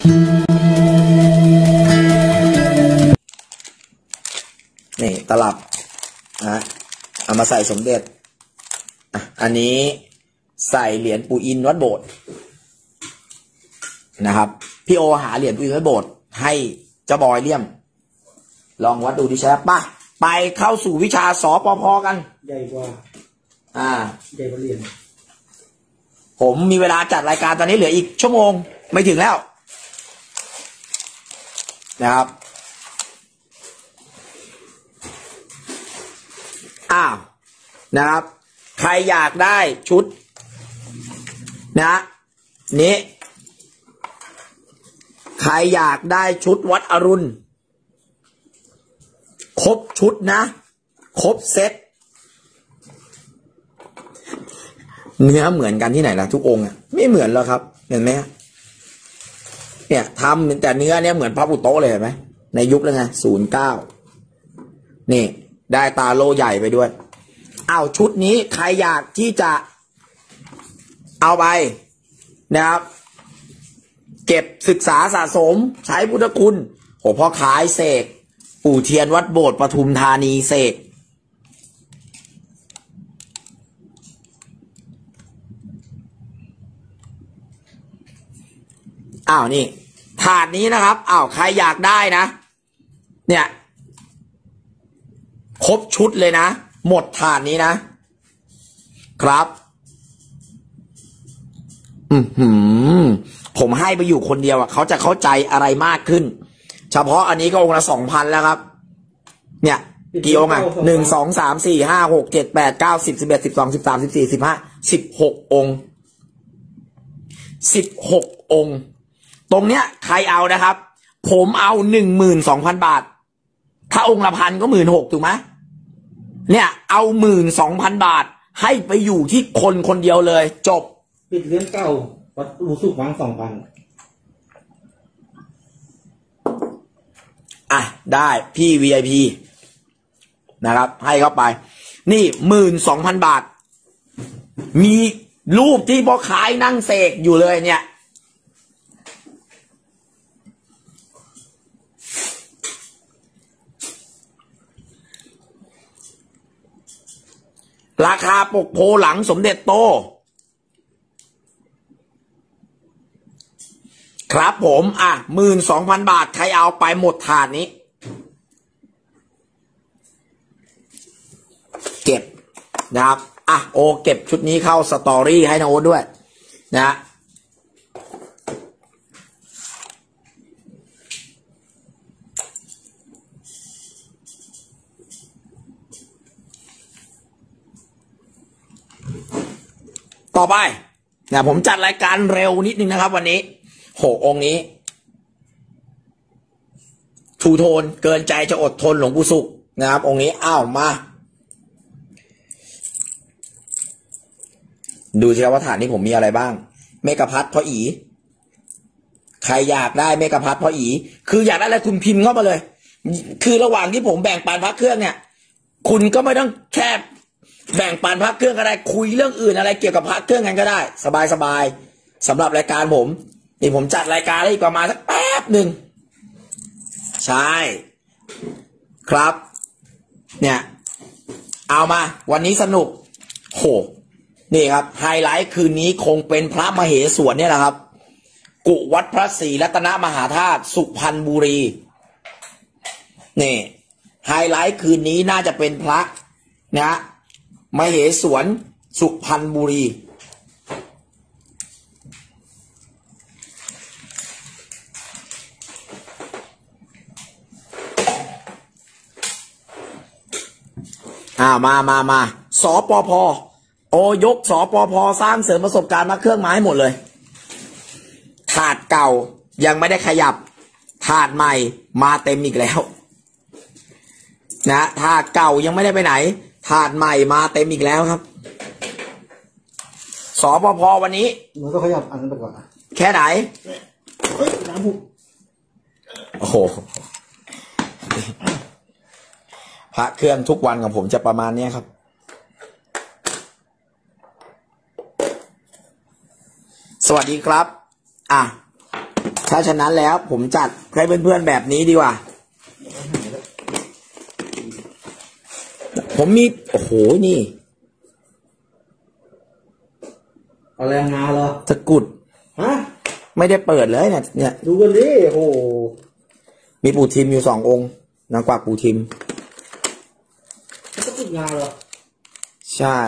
นี่ตลับนะเอามาใส่สมเด็จอันนี้ใส่เหรียญปู่อินวัดโบสถ์นะครับพี่โอหาเหรียญปู่อินวัดโบสถ์ให้เจ้าบอยเลี่ยมลองวัดดูดิใช่ปะไปเข้าสู่วิชาสปพกันใหญ่กว่าใหญ่กว่าเหรียญผมมีเวลาจัดรายการตอนนี้เหลืออีกชั่วโมงไม่ถึงแล้วนะครับนะครับใครอยากได้ชุดนะนี้ใครอยากได้ชุดวัดอรุณครบชุดนะครบเซ็ตเนื้อเหมือนกันที่ไหนล่ะทุกองค์อ่ะไม่เหมือนหรอกครับเห็นไหมเนี่ยทำแต่เนื้อเนี่ยเหมือนพระปุตโตเลยเห็นไหมในยุคแล้วไง09นี่ได้ตาโลใหญ่ไปด้วยเอาชุดนี้ใครอยากที่จะเอาไปนะครับเก็บศึกษาสะสมใช้พุทธคุณโหพ่อขายเสกปู่เทียนวัดโบสถ์ปทุมธานีเสกนี่ถาดนี้นะครับใครอยากได้นะเนี่ยครบชุดเลยนะหมดถาดนี้นะครับผมให้ไปอยู่คนเดียวเขาจะเข้าใจอะไรมากขึ้นเฉพาะอันนี้ก็องค์ละ 2,000 แล้วครับเนี่ยกี่องค์1 2 3 4 5 6 7 8 9 10 11 12 13 14 15 16 องค์16 องค์ตรงเนี้ยใครเอานะครับผมเอา 12,000 บาทถ้าองค์ละ1,000 ก็ 16,000 ถูกไหมเนี่ยเอา 12,000 บาทให้ไปอยู่ที่คนคนเดียวเลยจบปิดเรื่องเก่าวัดรู้สึกวาง 2,000 ได้พี่ VIP นะครับให้เข้าไปนี่ 12,000 บาทมีรูปที่พ่อขายนั่งเสกอยู่เลยเนี่ยราคาปกโพหลังสมเด็จโตครับผม12,000 บาทใครเอาไปหมดถาดนี้เก็บนะครับโอเก็บชุดนี้เข้าสตอรี่ให้นะโอ๊ตด้วยนะต่อไปผมจัดรายการเร็วนิดนึงนะครับวันนี้องค์นี้ทูโทนเกินใจจะอดทนหลวงปู่สุขนะครับองค์นี้มาดูสิครับว่าฐานนี้ผมมีอะไรบ้างเมกะพัทพ่ออีใครอยากได้เมกะพัทพ่ออีคืออยากได้อะไรคุณพิมพ์เข้ามาเลยคือระหว่างที่ผมแบ่งปันพระเครื่องเนี่ยคุณก็ไม่ต้องแค่แบ่งปันพระเครื่องอะไรคุยเรื่องอื่นอะไรเกี่ยวกับพระเครื่องกันก็ได้สบายสำหรับรายการผมนี่ผมจัดรายการได้อีกประมาณสักแป๊บหนึ่งใช่ครับเนี่ยเอามาวันนี้สนุกนี่ครับไฮไลท์คืนนี้คงเป็นพระมเหสวนเนี่ยแหละครับกุวัดพระศรีรัตนมหาธาตุสุพรรณบุรีนี่ไฮไลท์คืนนี้น่าจะเป็นพระนะมเหสวนสุพรรณบุรีมาสปพยกสปพสร้างเสริมประสบการณ์มาเครื่องไม้หมดเลยถาดเก่ายังไม่ได้ขยับถาดใหม่มาเต็มอีกแล้วนะถาดเก่ายังไม่ได้ไปไหนถาดใหม่มาเต็มอีกแล้วครับสปพวันนี้มันก็ขยับอันนั้นไปก่อนแค่ไหนน้ำผุโอ้โหพระเครื่องทุกวันของผมจะประมาณนี้ครับสวัสดีครับถ้าฉะนั้นแล้วผมจัดให้เพื่อนๆแบบนี้ดีกว่าผมมีโอ้โหนี่อะไรงาเหรอตะกุดฮะไม่ได้เปิดเลยเนี่ยดูกันดิโอ้มีปู่ทิมอยู่2 องค์นางกวักปู่ทิมตะกุดงาเหรอใช่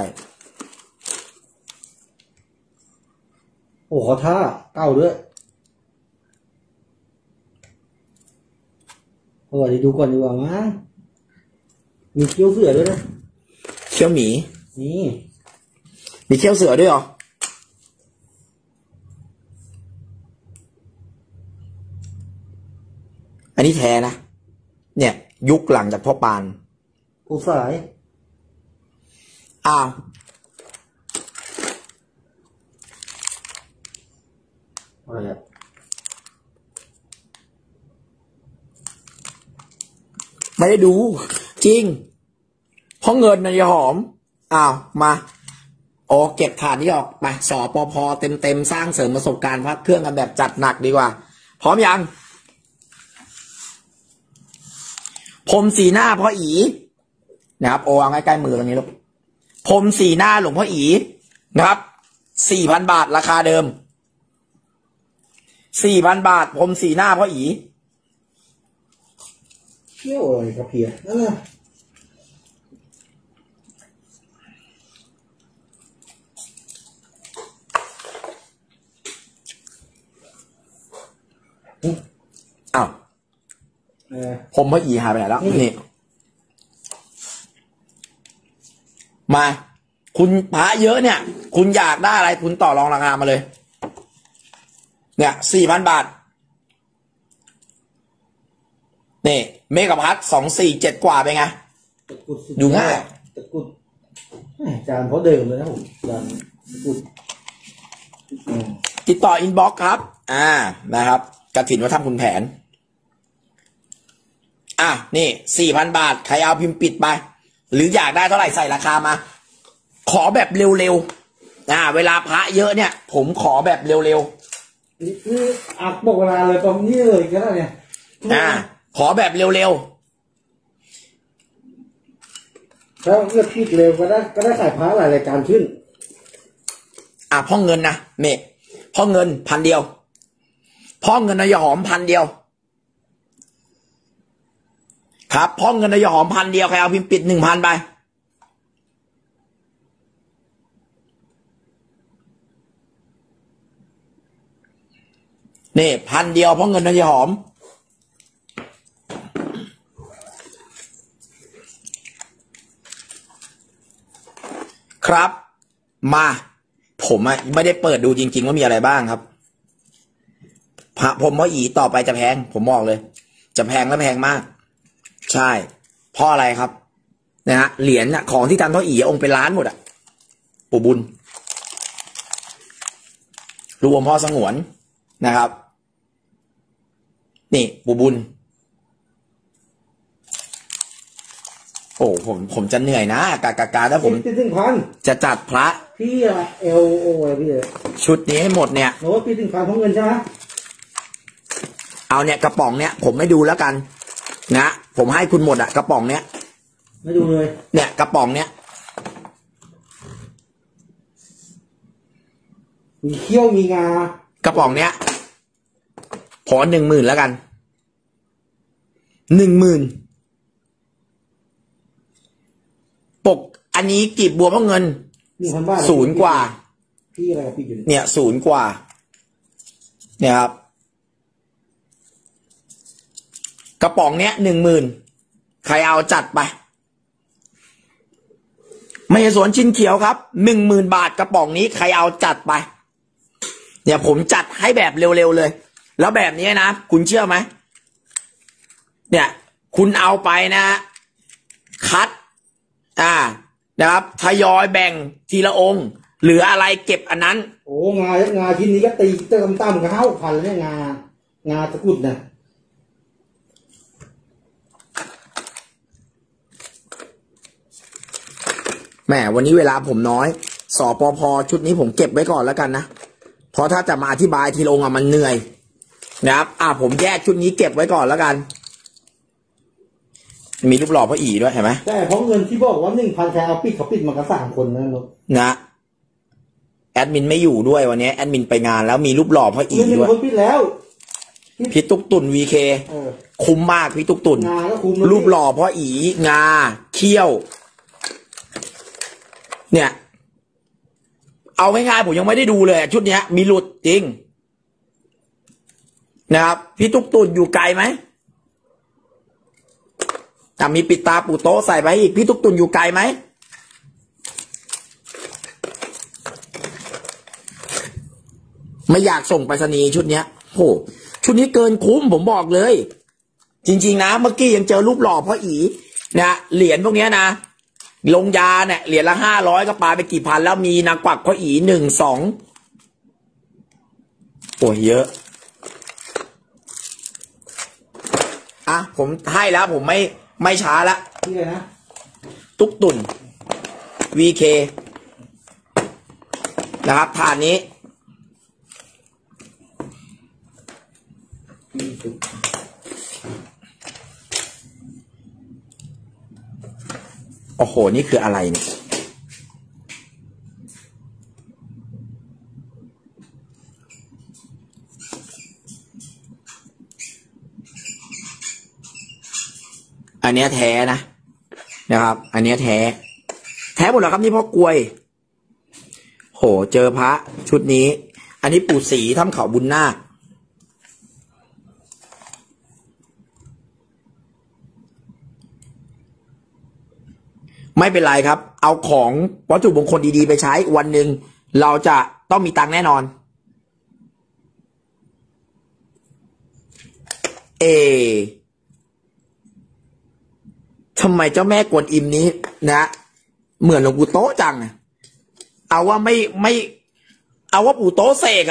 โอ้ขอท่าเก้าด้วยโอ้เดี๋ยวดูก่อนดีกว่ามั้งมีเขี้ยวเสือด้วยนะเขี้ยวหมีนี่มีเขี้ยวเสือด้วยเหรออันนี้แท้นะเนี่ยยุคหลังจากพ่อปานกูสายอ้าวอะไรไม่ได้ดูจริงเพราะเงินนะยายหอมอ้าวมาโอ้เก็บฐานนี้ออกไปสปพเต็มสร้างเสริมประสบการณ์พระเครื่องกันแบบจัดหนักดีกว่าพร้อมยังผมสีหน้าพ่ออีนะครับโอ้เอาใกล้ๆมือตรงนี้ลูกผมสีหน้าหลวงพ่ออีนะครับ 4,000 บาทราคาเดิม 4,000 บาทผมสีหน้าพ่ออีเขี้ยวอะไรกระเพียนั่นแหละอ้าวผมพ่ออีหายไปไหนแล้วนี่มาคุณพระเยอะเนี่ยคุณอยากได้อะไรคุณต่อรองราคามาเลยเนี่ย 4,000 บาทนี่เมกะพัท247กว่าเป็นไงดูง่ายตะกุดจานเพราะเดิมเลยนะผมจานตะกุดติดต่ออินบ็อกซ์ครับนะครับกฐินวัฒนคุณแผนนี่ 4,000 บาทใครเอาพิมพ์ปิดไปหรืออยากได้เท่าไหร่ใส่ราคามาขอแบบเร็วๆเวลาพระเยอะเนี่ยผมขอแบบเร็วๆนี่บอกเวลาเลยตรงนี้เลยก็ได้เนี่ยขอแบบเร็วๆถ้าเลือกพิดเร็วก็ได้ขายพระหลายรายการขึ้นพ่อเงินนะเมฆพ่อเงิน1,000 เดียวพ่อเงินนายหอม1,000 เดียวครับพ่อเงินนายหอม1,000 เดียวใครเอาพิมพ์ปิด 1,000 ไปนี่1,000 เดียวพ่อเงินนายหอมครับมาผมไม่ได้เปิดดูจริงๆว่ามีอะไรบ้างครับผมว่าอีต่อไปจะแพงผมบอกเลยจะแพงและแพงมากใช่เพราะอะไรครับนะฮะเหรียญของที่ทำเท่าอีองค์เป็นล้านหมดปู่บุญรวมพ่อสงวนนะครับนี่ปู่บุญโอ้ผมจะเหนื่อยนะกาถ้าผมจะจัดพระพี่เอลโอพี่ชุดนี้ให้หมดเนี่ยโน้ตพี่ถึง1,000ของเงินใช่ไหมเอาเนี่ยกระป๋องเนี่ยผมไม่ดูแล้วกันนะผมให้คุณหมดกระป๋องเนี้ยไม่ดูเลยเนี่ยกระป๋องเนี้ยมีเขี้ยวมีงากระป๋องเนี้ยขอ 10,000แล้วกัน10,000ปกอันนี้กีบบัวเพราะเงิน0 กว่าพี่อะไรกับพี่อยู่เนี่ย0 กว่าเนี่ยครับกระป๋องเนี้ย10,000ใครเอาจัดไปไม่ใช่สวนชินเขียวครับ10,000 บาทกระป๋องนี้ใครเอาจัดไปเนี่ยผมจัดให้แบบเร็วๆเลยแล้วแบบนี้นะคุณเชื่อไหมเนี่ยคุณเอาไปนะคัดนะครับทยอยแบ่งทีละองค์เหลืออะไรเก็บอันนั้นโอ้งาชิ้นนี้ก็ตีเติมตั้มกับ5,000เนี่ยงาตะกุดนะแหมวันนี้เวลาผมน้อยสปพชุดนี้ผมเก็บไว้ก่อนแล้วกันนะเพราะถ้าจะมาอธิบายทีละองค์มันเหนื่อยนะครับผมแยกชุดนี้เก็บไว้ก่อนแล้วกันมีรูปหล่อพ่ออีด้วยเห็นไหมใช่เพราะเงินที่บอกว่า1,000แค่เอาปิดเขาปิดมากัน3 คนนะแอดมินไม่อยู่ด้วยวันนี้แอดมินไปงานแล้วมีรูปหล่อพ่ออีด้วยคนปิดแล้วพี่ตุ๊กตุ่น VK คุ้มมากพี่ตุ๊กตุ่นรูปหล่อพ่ออีงาเขี้ยวเนี่ยเอาง่ายๆผมยังไม่ได้ดูเลยชุดเนี้ยมีหลุดจริงนะครับพี่ตุ๊กตุ่นอยู่ไกลไหมมีปิดตาปูโต๊ะใส่ไปอีกพี่ตุ๊กตุ่นอยู่ไกลไหมไม่อยากส่งไปรษณีย์ชุดเนี้ยโหชุดนี้เกินคุ้มผมบอกเลยจริงๆนะเมื่อกี้ยังเจอรูปหล่อพ่ออีนะเหรียญพวกนี้นะลงยาเนี่ยเหรียญละ500ก็ปาไปกี่พันแล้วมีนางกวักพ่ออี1 2โอ้ยเยอะผมให้แล้วผมไม่ช้าละนี่เลยนะตุ๊กตุ่น VK นะครับฐานนี้โอ้โหนี่คืออะไรเนี่ยอันนี้แท้นะครับอันนี้แท้หมดแล้วครับนี่พ่อกลวยโหเจอพระชุดนี้อันนี้ปู่ศรีถ้ำเขาบุญนาคไม่เป็นไรครับเอาของวัตถุมงคลดีๆไปใช้วันหนึ่งเราจะต้องมีตังค์แน่นอนทำไมเจ้าแม่กวนอิมนี้นะเหมือนหลวงปู่โต๊ะจังเอาว่าไม่เอาว่าปู่โต๊ะเสก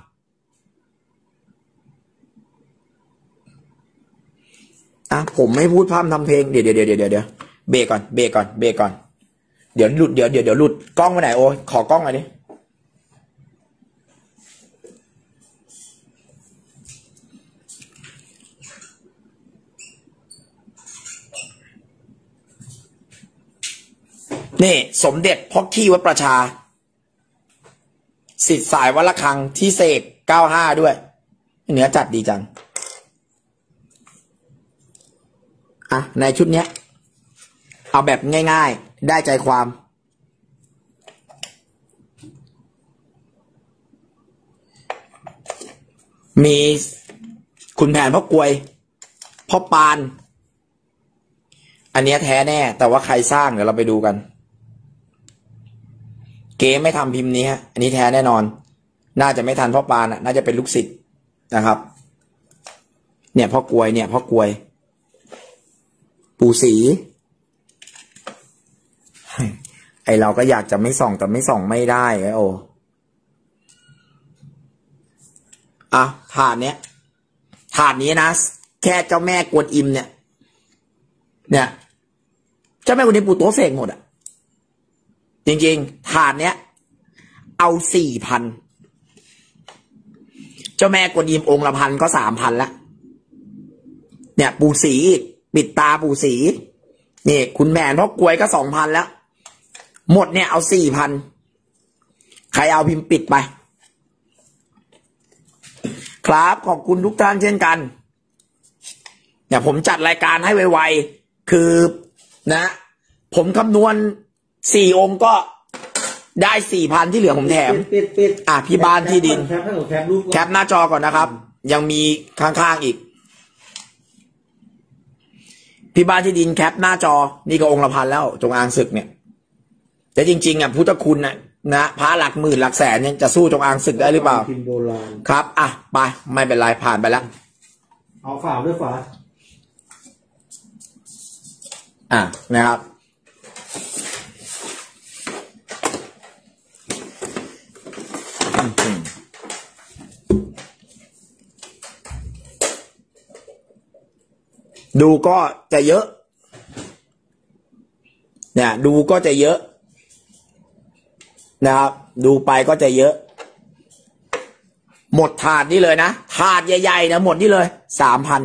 ผมไม่พูดพร่ำทำเพลงเดี๋ยวเบรกก่อนเดี๋ยวหลุดเดี๋ยวหลุดกล้องไปไหนโอ้ยขอกล้องหน่อยดินี่สมเด็จพ่อขี้วัดประชาศิษย์สายวัดระฆังที่เสก95ด้วยเนื้อจัดดีจังในชุดเนี้ยเอาแบบง่ายๆได้ใจความมีคุณแผนพ่อกลวยพ่อปานอันนี้แท้แน่แต่ว่าใครสร้างเดี๋ยวเราไปดูกันเก๋ไม่ทำพิมพ์นี้อันนี้แท้แน่นอนน่าจะไม่ทันพ่อปานน่าจะเป็นลูกศิษย์นะครับเนี่ยพ่อกลวยปู่ศรีไอเราก็อยากจะไม่ส่องแต่ไม่ส่องไม่ได้โอ้ถาดนี้นะแค่เจ้าแม่กวนอิมเนี่ยเจ้าแม่กวนอิมปู่โต๊ะเสกหมดจริงๆถาดเนี้ยเอา4,000เจ้าแม่กวนอิมองค์ละ1,000ก็3,000ละเนี่ยปู่ศรีปิดตาปู่ศรีนี่คุณแม่พ่อกลวยก็2,000แล้วหมดเนี่ยเอา4,000ใครเอาพิมพ์ปิดไปครับขอบคุณทุกท่านเช่นกันเนี่ยผมจัดรายการให้ไวๆคือผมคำนวณ4 องค์ก็ได้ 4,000ที่เหลือผมแถมพี่บ้านที่ดินแคปหน้าจอก่อนนะครับยังมีข้างๆอีกพี่บ้านที่ดินแคปหน้าจอนี่ก็องค์ละ1,000แล้วจงอางศึกเนี่ยแต่จริงๆพุทธคุณพระหลักหมื่นหลักแสนเนี่ยจะสู้จงอางศึกได้หรือเปล่าครับไปไม่เป็นไรผ่านไปแล้วเอาฝาด้วยฝานะครับดูก็จะเยอะเนี่ยดูก็จะเยอะนะครับดูไปก็จะเยอะหมดถาดนี่เลยนะถาดใหญ่ๆนะหมดนี่เลย3,000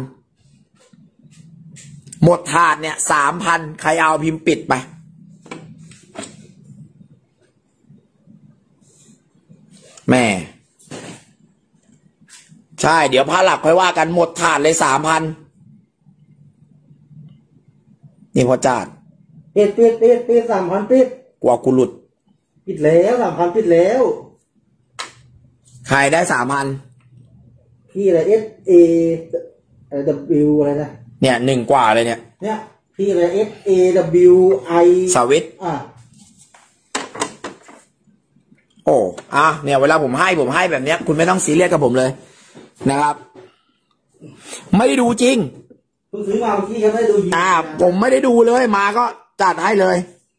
หมดถาดเนี่ย3,000ใครเอาพิมพ์ปิดไปแม่ใช่เดี๋ยวพระหลักค่อยว่ากันหมดถาดเลย3,000นี่พอจาดปิด3,000ปิดกว่ากูหลุดปิดแล้ว3,000ปิดแล้วใครได้พี่อะไร SA W อะไรนะเนี่ย1 กว่าเลยเนี่ยพี่อะไร SAW I สวิตโอ้เนี่ยเวลาผมให้แบบเนี้ยคุณไม่ต้องซีเรียสกับผมเลยนะครับไม่ได้ดูจริงเพิ่งซื้อมาเมื่อกี้ครับไม่ได้ดูจริงผมไม่ได้ดูเลยมาก็จัดให้เลย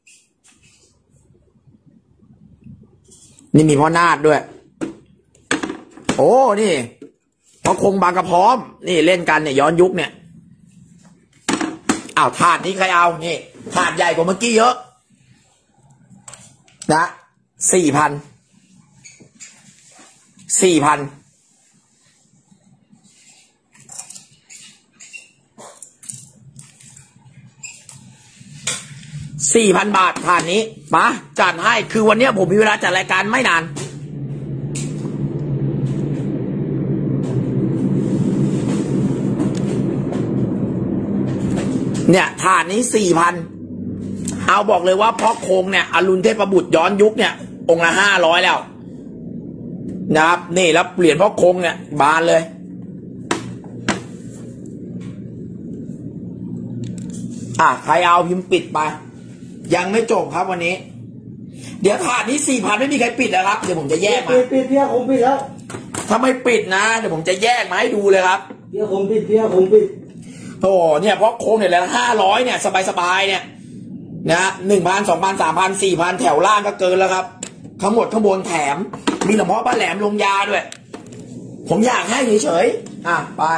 นี่มีพ่อนาฏด้วยโอ้นี่พอคงบางกระพร้อมนี่เล่นกันเนี่ยย้อนยุคเนี่ยถาดนี้ใครเอานี่ถาดใหญ่กว่าเมื่อกี้เยอะนะ4,0004,000 บาทถาดนี้มาจัดให้คือวันนี้ผมมีเวลาจัดรายการไม่นานเนี่ยถาดนี้4,000เอาบอกเลยว่าพ่อคงเนี่ยอรุณเทพบุตรย้อนยุคเนี่ยองค์ละ500แล้วนะครับนี่แล้วเปลี่ยนพ่อคงเนี่ยบานเลยใครเอาพิมพ์ปิดไปยังไม่จบครับวันนี้เดี๋ยวถาดนี้4,000ไม่มีใครปิดนะครับเดี๋ยวผมจะแยกมาปิดพี่คงปิดแล้วถ้าไม่ปิดนะเดี๋ยวผมจะแยกมาให้ดูเลยครับพี่คงปิดโอ้เนี่ยเพราะโค้งเนี่ยแล้ว500เนี่ยสบายเนี่ยนะ1,000 2,000 3,000 4,000แถวล่างก็เกินแล้วครับทั้งหมดข้างบนแถมมีหลวงพ่อป้าแหลมลงยาด้วยผมอยากให้เฉยๆไป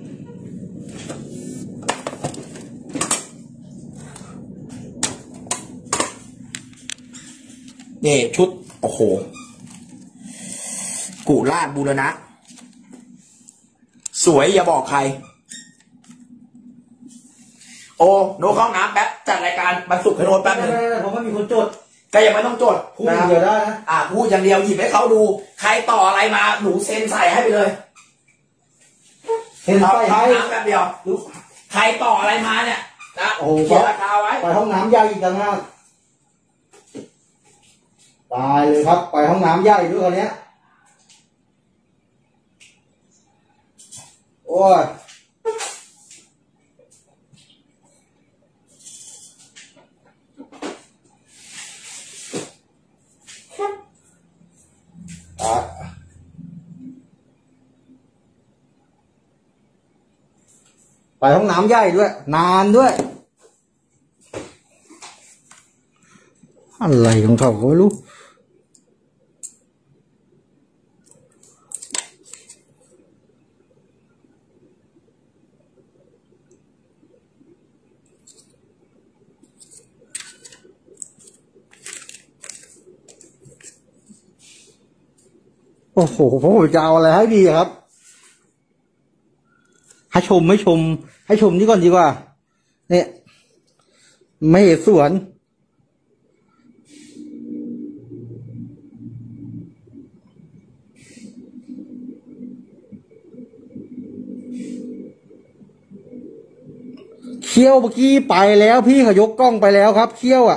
นี่ชุดโอ้โหกุราชบูรณะสวยอย่าบอกใครโอ้โน้ตเข้าน้ำแป๊บจัดรายการบรรสุกให้โน้ตแป๊บนึงผมไม่มีคนจดก็ยังไม่ต้องจดพูดอย่างเดียวได้นะพูดอย่างเดียวหยิบให้เขาดูใครต่ออะไรมาหนูเซ็นใส่ให้ไปเลยเซ็นใส่ให้น้ำแป๊บเดียวใครต่ออะไรมาเนี่ยนะโอ้โหเขียนราคาไว้ไปห้องน้ำใหญ่อีกต่างหากตายเลยครับไปห้องน้ำใหญ่ด้วยคนนี้โอ้ยไปห้องน้ำใหญ่ด้วยนานด้วยอะไรของเขาก็ไม่รู้โอ้โหผมจะเอาอะไรให้ดีครับให้ชมให้ชมนี่ก่อนดีกว่าเนี่ยไม่สวนเขี้ยวเมื่อกี้ไปแล้วพี่เขายกกล้องไปแล้วครับเขี้ยว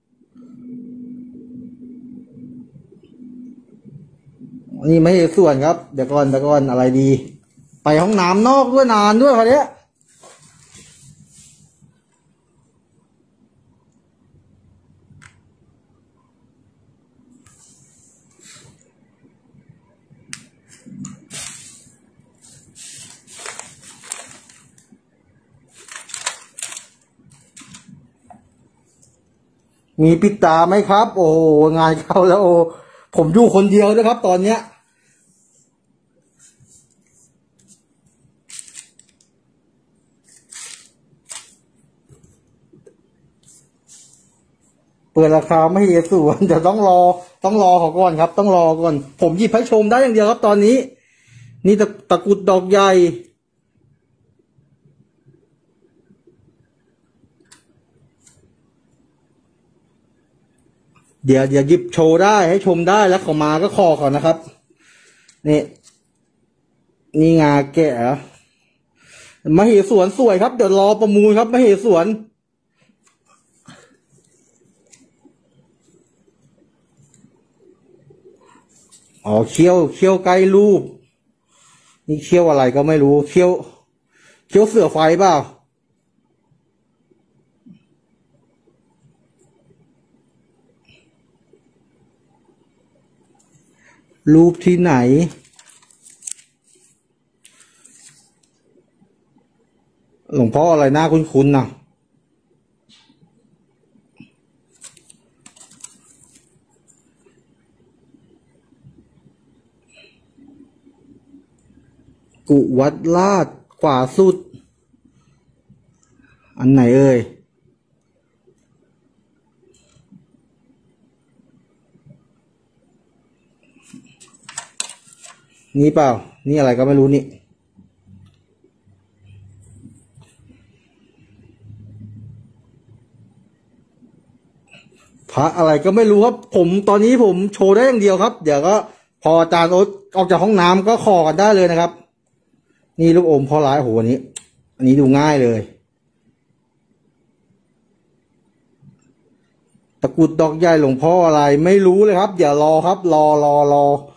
นี่ไม่ส่วนครับเดี๋ยวก่อนอะไรดีไปห้องน้ำนอกด้วยนานด้วยคนนี้มีปิดตาไหมครับโอ้งานเข้าแล้วโอ้ผมอยู่คนเดียวนะครับตอนเนี้ยเปิดราคาไม่เยส่วนเดี๋ยวต้องรอเขาก่อนครับต้องรอก่อนผมหยิบให้ชมได้อย่างเดียวครับตอนนี้นี่ตะกรุดดอกใหญ่เดี๋ยวหยิบโชว์ได้ให้ชมได้แล้วเขามาก็คอเขานะครับนี่งาแกะมเหสวนสวยครับเดี๋ยวรอประมูลครับมเหสวนอ๋อเขี้ยวใกล้รูปนี่เขี้ยวอะไรก็ไม่รู้เขี้ยวเสือไฟเปล่ารูปที่ไหนหลวงพ่ออะไรหน้าคุ้นๆน่ะกุวัดลาดขวาสุดอันไหนเอ่ยนี่เปล่านี่อะไรก็ไม่รู้นี่พระอะไรก็ไม่รู้ครับตอนนี้ผมโชว์ได้อย่างเดียวครับเดี๋ยวก็พออาจารย์โอ๊ตออกจากห้องน้ำก็ขอกันได้เลยนะครับนี่ลูกอมพ่อร้ายโหอันนี้ดูง่ายเลยตะกรุดดอกใหญ่หลวงพ่ออะไรไม่รู้เลยครับเดี๋ยวรอครับรอ